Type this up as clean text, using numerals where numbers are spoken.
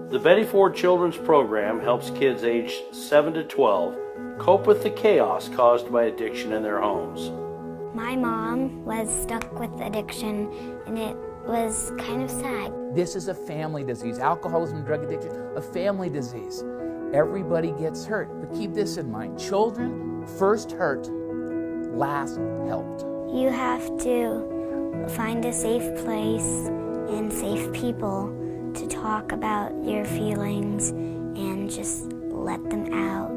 The Betty Ford Children's Program helps kids aged 7 to 12 cope with the chaos caused by addiction in their homes. My mom was stuck with addiction, and it was kind of sad. This is a family disease. Alcoholism and drug addiction, a family disease. Everybody gets hurt, but keep this in mind. Children first hurt, last helped. You have to find a safe place and safe people to talk about your feelings and just let them out.